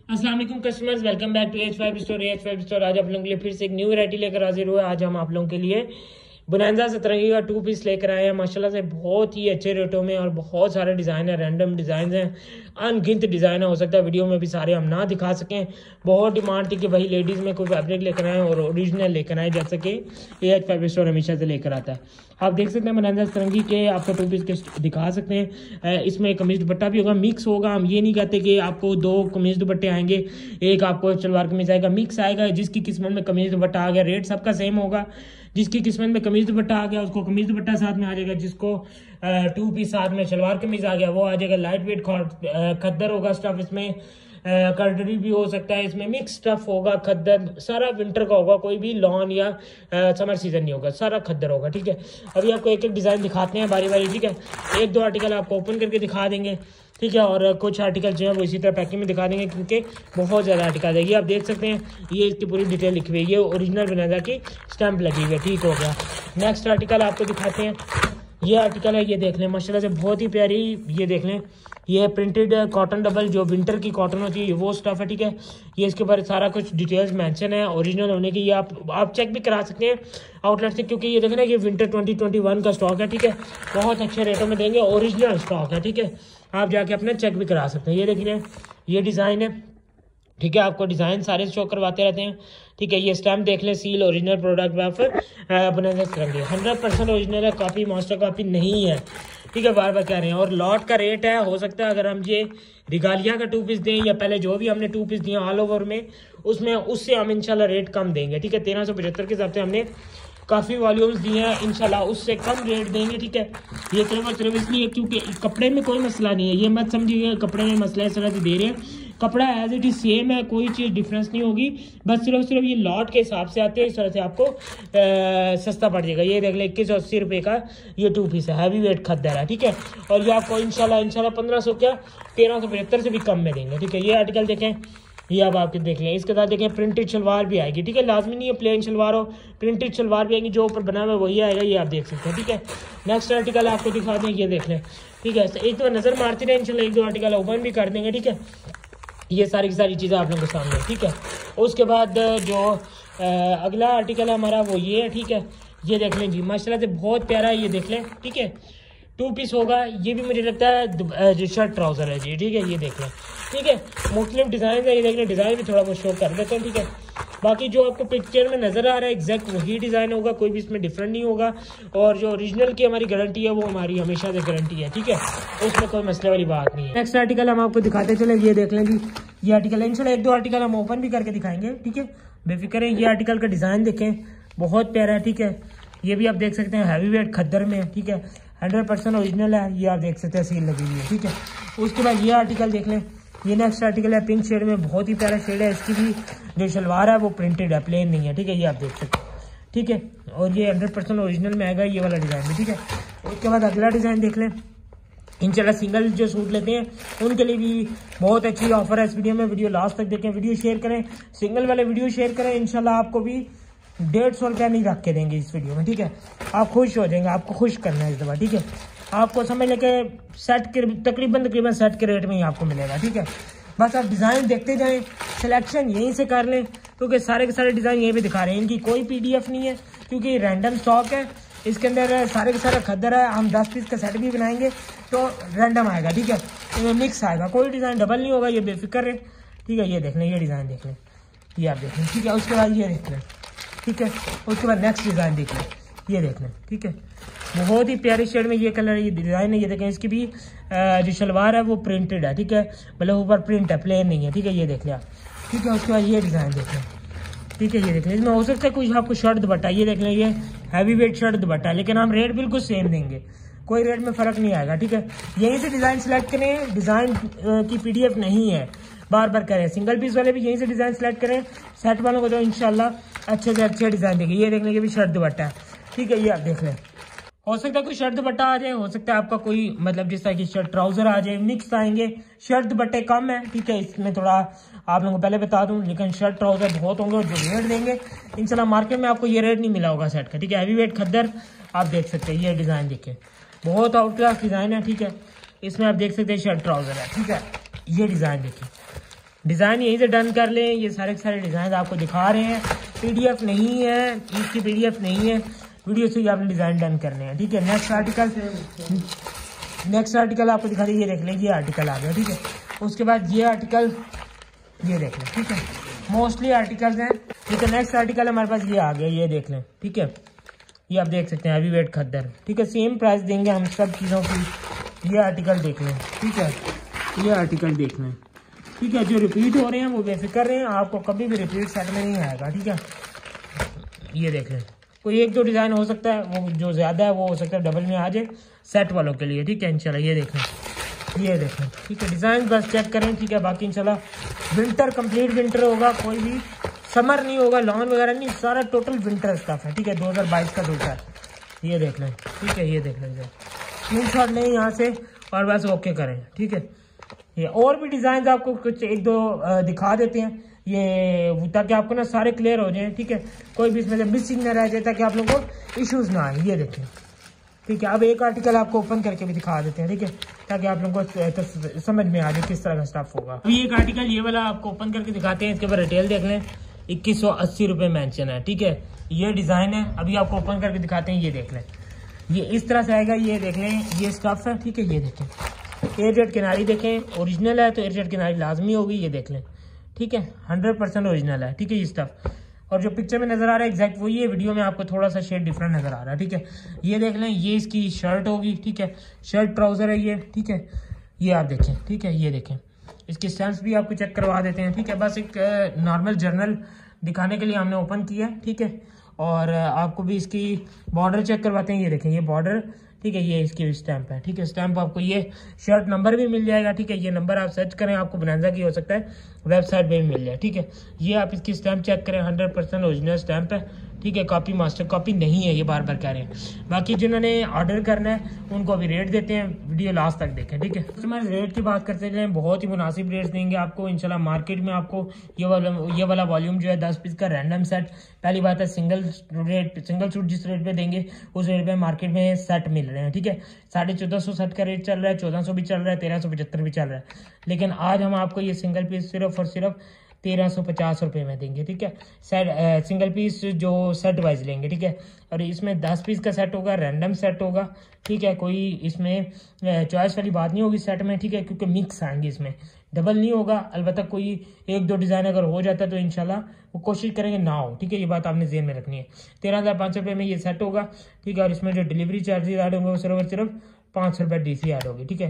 अस्सलाम वालेकुम customers, welcome back to H5 स्टोर। H5 स्टोर आज आप लोगों के लिए फिर से एक न्यू वैरायटी लेकर हाजिर हुआ है। आज हम आप लोगों के लिए बोनांजा सतरंगी का 2 पीस लेकर आए हैं। माशाल्लाह से बहुत ही अच्छे रेटों में और बहुत सारे डिज़ाइन है, रैंडम डिज़ाइन हैं, अनगिनत डिज़ाइन है। हो सकता है वीडियो में भी सारे हम ना दिखा सकें। बहुत डिमांड थी कि भाई लेडीज़ में कोई फैब्रिक लेकर आए और ओरिजिनल लेकर आए, जैसे कि H5 स्टोर हमेशा से लेकर आता है। आप देख सकते हैं बोनांजा सतरंगी के आपको 2 पीस के दिखा सकते हैं। इसमें कमीज दुपट्टा भी होगा, मिक्स होगा। हम ये नहीं कहते कि आपको 2 कमीज दुपट्टे आएंगे, एक आपको सलवार कमीज आएगा, मिक्स आएगा। जिसकी किस्मत में कमीज दुपट्टा आ गया रेट सबका सेम होगा। जिसकी किस्मत में कमीज दुपट्टा आ गया उसको कमीज दुपट्टा साथ में आ जाएगा। जिसको 2 पीस साथ में सलवार कमीज आ गया वो आ जाएगा। लाइट वेट खद्दर होगा स्टफ, इसमें कर्डरी भी हो सकता है, इसमें मिक्स स्टफ होगा। खद्दर सारा विंटर का होगा, कोई भी लॉन या समर सीजन नहीं होगा, सारा खद्दर होगा। ठीक है, अभी आपको एक एक डिज़ाइन दिखाते हैं बारी बारी। ठीक है, 1-2 आर्टिकल आपको ओपन करके दिखा देंगे। ठीक है, और कुछ आर्टिकल जो है वो इसी तरह पैकिंग में दिखा देंगे, क्योंकि बहुत ज़्यादा आर्टिकल आएगी। आप देख सकते हैं ये इसकी पूरी डिटेल लिखी हुई है, ये ओरिजिनल बोनांजा की स्टैंप लगी हुई है। ठीक हो गया, नेक्स्ट आर्टिकल आपको दिखाते हैं। ये आर्टिकल है, ये देख लें, माशाल्लाह से बहुत ही प्यारी। ये देख लें, ये प्रिंटेड कॉटन डबल, जो विंटर की कॉटन होती है वो स्टफ है। ठीक है, ये इसके ऊपर सारा कुछ डिटेल्स मेंशन है ओरिजिनल होने की। ये आप चेक भी करा सकते हैं आउटलेट से, क्योंकि ये देखें ना, ये विंटर 2021 का स्टॉक है। ठीक है, बहुत अच्छे रेटों में देंगे, ओरिजिनल स्टॉक है। ठीक है, आप जाके अपना चेक भी करा सकते हैं। ये देखिए, ये डिज़ाइन है। ठीक है, आपको डिज़ाइन सारे शो करवाते रहते हैं। ठीक है, ये स्टैम्प देख लें, seal original product of Bonanza Satrangi 100% original है, कॉपी मास्टर कॉपी नहीं है। ठीक है, बार बार कह रहे हैं। और लॉट का रेट है, हो सकता है अगर हम ये रिगालिया का 2 पीस दें या पहले जो भी हमने 2 पीस दिए ऑल ओवर में, उससे हम इंशाल्लाह रेट कम देंगे। ठीक है, 1375 के हिसाब से हमने काफ़ी वॉल्यूम्स दिए हैं, इंशाल्लाह उससे कम रेट देंगे। ठीक है, ये सिर्फ इसलिए क्योंकि कपड़े में कोई मसला नहीं है, ये मत समझिए कपड़े में मसला है इस तरह से दे रहे हैं। कपड़ा एज इट इज सेम है, कोई चीज़ डिफरेंस नहीं होगी, बस सिर्फ ये लॉट के हिसाब से आते हैं। इस तरह से आपको सस्ता पड़ जाएगा। ये देख लें, 2180 रुपये का ये 2 पीस है, हैवी वेट खद्दर है। ठीक है, और ये आपको इंशाल्लाह 1500 क्या 1375 से भी कम में देंगे। ठीक है, ये आर्टिकल देखें, ये अब आपके देख लें। इसके साथ देखें प्रिंटेड शलवार भी आएगी। ठीक है, लाजमी नहीं है प्लेन शलवार हो, प्रिंटेड शलवार भी आएगी, जो ऊपर बना हुआ है वही आएगा, ये आप देख सकते हैं। ठीक है, नेक्स्ट आर्टिकल आपको दिखा दें, ये देख लें। ठीक है, एक तो नज़र मारती रहे, इंशाल्लाह 1-2 आर्टिकल ओपन भी कर देंगे। ठीक है, ये सारी की सारी चीज़ें आप लोगों के सामने। ठीक है, उसके बाद जो अगला आर्टिकल है हमारा वो ये है। ठीक है, ये देख लें जी, माशाल्लाह से बहुत प्यारा है, ये देख लें। ठीक है, 2 पीस होगा, ये भी मुझे लगता है जो शर्ट ट्राउज़र है जी। ठीक है, ये देख लें। ठीक है, मुख्तलिफ डिज़ाइन है, ये देख लें, डिज़ाइन भी थोड़ा बहुत शो कर देते हैं। ठीक है, बाकी जो आपको पिक्चर में नज़र आ रहा है एग्जैक्ट वही डिज़ाइन होगा, कोई भी इसमें डिफरेंट नहीं होगा। और जो ओरिजिनल की हमारी गारंटी है वो हमारी हमेशा से गारंटी है। ठीक है, उसमें कोई मसले वाली बात नहीं है। नेक्स्ट आर्टिकल हम आपको दिखाते चले, ये देख लें जी, ये आर्टिकल है। इंशाल्लाह 1-2 आर्टिकल हम ओपन भी करके दिखाएंगे। ठीक है, बेफिक्र है। ये आर्टिकल का डिज़ाइन देखें, बहुत प्यारा है। ठीक है, ये भी आप देख सकते हैं, हैवी वेट खद्दर में। ठीक है, 100% ओरिजिनल है, ये आप देख सकते हैं, सील लगी हुई है। ठीक है, उसके बाद ये आर्टिकल देख लें, ये नेक्स्ट आर्टिकल है, पिंक शेड में, बहुत ही प्यारा शेड है। इसकी भी जो शलवार है वो प्रिंटेड है, प्लेन नहीं है। ठीक है, ये आप देख सकते हैं। ठीक है, और ये 100% ओरिजिनल में आएगा, ये वाला डिज़ाइन भी। ठीक है, उसके बाद अगला डिज़ाइन देख लें। इंशाल्लाह सिंगल जो सूट लेते हैं उनके लिए भी बहुत अच्छी ऑफर है इस वीडियो में। वीडियो लास्ट तक देखें, वीडियो शेयर करें, सिंगल वाले वीडियो शेयर करें। इंशाल्लाह आपको भी 150 रुपया नहीं रख के देंगे इस वीडियो में। ठीक है, आप खुश हो जाएंगे, आपको खुश करना है इस दफ़ा। ठीक है, आपको समझ लेके सेट के तकरीबन सेट के रेट में ही आपको मिलेगा। ठीक है, बस आप डिज़ाइन देखते जाएं, सिलेक्शन यहीं से कर लें, क्योंकि सारे के सारे डिज़ाइन यहीं पे दिखा रहे हैं। इनकी कोई PDF नहीं है, क्योंकि रैंडम स्टॉक है। इसके अंदर सारे के सारे खद्दर है। हम 10 पीस का सेट भी बनाएंगे तो रैंडम आएगा। ठीक है, इसमें मिक्स आएगा, कोई डिज़ाइन डबल नहीं होगा, ये बेफिक्र है। ठीक है, ये देख लें, ये डिज़ाइन देख लें, ये आप देख लें। ठीक है, उसके बाद ये देख लें। ठीक है, उसके बाद नेक्स्ट डिज़ाइन देख लें, ये देख लें। ठीक है, बहुत ही प्यारी शेड में ये कलर, ये डिज़ाइन है। ये देखें, इसकी भी जो शलवार है वो प्रिंटेड है। ठीक है, मतलब ऊपर प्रिंट है, प्लेन नहीं है। ठीक है, ये देख लिया। ठीक है, उसके बाद ये डिज़ाइन देख लें। ठीक है, ये देख लें, इसमें हो सकता है कुछ आपको शर्ट दुपट्टा, ये देख लें, ये हैवी वेट शर्ट दुपट्टा, लेकिन हम रेट बिल्कुल सेम देंगे, कोई रेट में फ़र्क नहीं आएगा। ठीक है, यहीं से डिज़ाइन सेलेक्ट करें, डिज़ाइन की PDF नहीं है, बार बार करें। सिंगल पीस वाले भी यहीं से डिज़ाइन सेलेक्ट करें, सेट वालों को तो इंशाल्लाह अच्छे से अच्छे डिज़ाइन देंगे। ये देखने के भी शर्ट दुपट्टा है। ठीक है, ये आप देख लें, हो सकता है कोई शर्ट दुपट्टा आ जाए, हो सकता है आपका कोई मतलब जिस तरह की शर्ट ट्राउजर आ जाए, मिक्स आएंगे। शर्ट दुपट्टे कम है। ठीक है, इसमें थोड़ा आप लोगों को पहले बता दूं, लेकिन शर्ट ट्राउजर बहुत होंगे और जो रेट देंगे इंशाल्लाह मार्केट में आपको ये रेट नहीं मिला होगा सेट का। ठीक है, हैवी वेट खद्दर आप देख सकते हैं, ये डिज़ाइन देखिए, बहुत आउट क्लास डिज़ाइन है। ठीक है, इसमें आप देख सकते हैं शर्ट ट्राउजर है। ठीक है, ये डिज़ाइन देखिए, डिज़ाइन यहीं से डन कर लें। ये सारे के सारे डिज़ाइन आपको दिखा रहे हैं, PDF नहीं है, इसकी PDF नहीं है, वीडियो से ही आपने डिज़ाइन डन करने हैं। ठीक है, नेक्स्ट आर्टिकल आपको दिखा रही है, ये देख लें, ये आर्टिकल आ गया। ठीक है, उसके बाद ये आर्टिकल ये देख लें। ठीक है, मोस्टली आर्टिकल्स हैं। ठीक है, नेक्स्ट आर्टिकल हमारे पास ये आ गया, ये देख लें। ठीक है, ये आप देख सकते हैं, हैवी वेट खद्दर। ठीक है, सेम प्राइस देंगे हम सब चीज़ों की। ये आर्टिकल देख लें। ठीक है, ये आर्टिकल देख लें। ठीक है, जो रिपीट हो रहे हैं वो बेफिक्र रहे हैं, आपको कभी भी रिपीट सेट में नहीं आएगा। ठीक है, ये देख लें, कोई एक दो डिज़ाइन हो सकता है, वो जो ज़्यादा है वो हो सकता है डबल में आ जाए सेट वालों के लिए। ठीक है, इंशाल्लाह ये देखें, ये देखें। ठीक है, डिज़ाइन बस चेक करें। ठीक है, बाकी इंशाल्लाह विंटर कंप्लीट विंटर होगा, कोई भी समर नहीं होगा, लॉन वगैरह नहीं, सारा टोटल विंटर स्टफ है। ठीक है, 2022 का दूसरा है, ये देख लें। ठीक है, ये देख लें, स्क्रीनशॉट लें यहाँ से और बस ओके करें। ठीक है, ये और भी डिज़ाइन आपको कुछ एक दो दिखा देते हैं, ये ताकि आपको ना सारे क्लियर हो जाएं। ठीक है, कोई भी इसमें से मिसिंग ना रह जाए, ताकि आप लोगों को इश्यूज ना आए। ये देखें। ठीक है, अब एक आर्टिकल आपको ओपन करके भी दिखा देते हैं। ठीक है, ताकि आप लोगों को समझ में आ जाए किस तरह का स्टफ होगा। अभी एक आर्टिकल ये वाला आपको ओपन करके दिखाते हैं, इसके ऊपर रिटेल देख लें, 2180 रुपये मेंशन है। ठीक है, ये डिज़ाइन है, अभी आपको ओपन करके दिखाते हैं, ये देख लें, ये इस तरह से आएगा। ये देख लें, ये स्टफ है। ठीक है, ये देखें, एयरजेट किनारी देखें, ओरिजिनल है तो एयरजेट किनारी लाजमी होगी, ये देख लें। ठीक है, 100% ओरिजिनल है। ठीक है, ये स्टफ और जो पिक्चर में नजर आ रहा है एग्जैक्ट वही है, वीडियो में आपको थोड़ा सा शेड डिफरेंट नजर आ रहा है। ठीक है, ये देख लें, ये इसकी शर्ट होगी। ठीक है, शर्ट ट्राउजर है ये। ठीक है, ये आप देखें। ठीक है, ये देखें, इसकी स्टैम्प्स भी आपको चेक करवा देते हैं। ठीक है, बस एक नॉर्मल जर्नल दिखाने के लिए हमने ओपन किया है। ठीक है, और आपको भी इसकी बॉर्डर चेक करवाते हैं, ये देखें, ये बॉर्डर। ठीक है, ये इसकी स्टैंप है। ठीक है, स्टैंप आपको ये शर्ट नंबर भी मिल जाएगा। ठीक है, ये नंबर आप सर्च करें, आपको बोनांजा की हो सकता है वेबसाइट पे भी मिल जाए। ठीक है, ये आप इसकी स्टैंप चेक करें, 100% ओरिजिनल स्टैंप है। ठीक है, कॉपी मास्टर कॉपी नहीं है, ये बार बार कह रहे हैं। बाकी जिन्होंने ऑर्डर करना है उनको अभी रेट देते हैं, वीडियो लास्ट तक देखें। ठीक है, कस्टमर रेट की बात करते हैं, बहुत ही मुनासिब रेट्स देंगे आपको इंशाल्लाह। मार्केट में आपको ये वाला वॉल्यूम जो है 10 पीस का रैंडम सेट, पहली बात है सिंगल सूट जिस रेट पे देंगे उस रेट पे मार्केट में सेट मिल रहे हैं। ठीक है, 1450 सेट का रेट चल रहा है, 1400 भी चल रहा है, 1375 भी चल रहा है, लेकिन आज हम आपको ये सिंगल पीस सिर्फ और सिर्फ 1350 रुपये में देंगे। ठीक है, सेट सिंगल पीस जो सेट वाइज लेंगे। ठीक है, और इसमें 10 पीस का सेट होगा, रैंडम सेट होगा। ठीक है, कोई इसमें चॉइस वाली बात नहीं होगी सेट में। ठीक है, क्योंकि मिक्स आएंगे, इसमें डबल नहीं होगा। अलबत्ता कोई एक दो डिज़ाइन अगर हो जाता है तो इंशाल्लाह वो कोशिश करेंगे ना हो। ठीक है, ये बात आपने ज़हन में रखनी है। 13,500 रुपये में ये सेट होगा। ठीक है, और इसमें जो डिलीवरी चार्जेस ऐड होंगे वो सिर्फ और सिर्फ 500 रुपये DC ऐड होगी। ठीक है,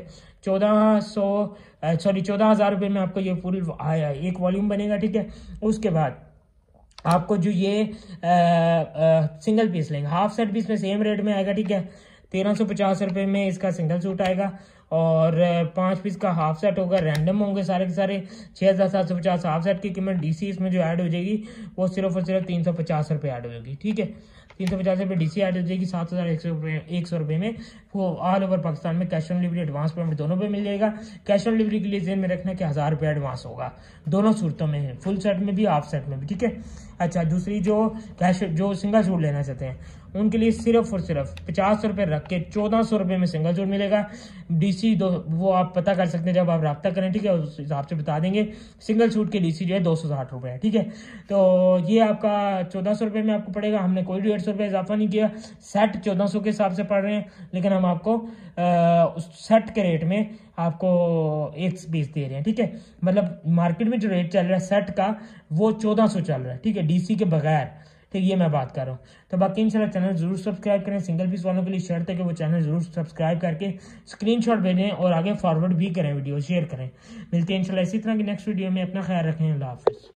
14,000 रुपये में आपको ये फुल एक वॉल्यूम बनेगा। ठीक है, उसके बाद आपको जो ये सिंगल पीस लेंगे, हाफ सेट भी इसमें सेम रेट में आएगा। ठीक है, 1350 रुपये में इसका सिंगल सूट आएगा और 5 पीस का हाफ सेट होगा। रैंडम होंगे सारे के सारे। 6,750 हाफ सेट की कीमत। DC इसमें जो ऐड हो जाएगी वो सिर्फ और सिर्फ 350 रुपये ऐड हो जाएगी। ठीक है, 350 रुपये DC ऐड हो जाएगी। 7,100 रुपये में वो ऑल ओवर पाकिस्तान में cash on delivery, advance payment दोनों पे मिल जाएगा। कैश ऑन डिलीवरी के लिए ज़हन में रखना कि 1000 रुपये एडवांस होगा दोनों सूरतों में है, फुल सेट में भी हाफ सेट में भी। ठीक है, अच्छा दूसरी जो सिंगल सूट लेना चाहते हैं उनके लिए सिर्फ और सिर्फ 50 रुपये रख के 1400 रुपये में सिंगल सूट मिलेगा। DC वो आप पता कर सकते हैं जब आप रब्ता करें। ठीक है, उस हिसाब से बता देंगे। सिंगल सूट के DC जो है 260 रुपये है। ठीक है, तो ये आपका 1400 रुपये में आपको पड़ेगा। हमने कोई 150 रुपये इजाफा नहीं किया, सेट 1400 के हिसाब से पड़ रहे हैं, लेकिन हम आपको उस सेट के रेट में आपको एक पीस दे रहे हैं। ठीक है, मतलब मार्केट में जो रेट चल रहा है सेट का वो 1400 चल रहा है। ठीक है, DC के बगैर। ठीक, ये मैं बात कर रहा हूँ। तो बाकी इंशाल्लाह चैनल जरूर सब्सक्राइब करें। सिंगल पीस वालों के लिए शर्त है कि वो चैनल जरूर सब्सक्राइब करके स्क्रीनशॉट भेजें और आगे फॉरवर्ड भी करें, वीडियो शेयर करें। मिलते हैं इंशाल्लाह इसी तरह की नेक्स्ट वीडियो में। अपना ख्याल रखें। अल्लाह हाफिज़।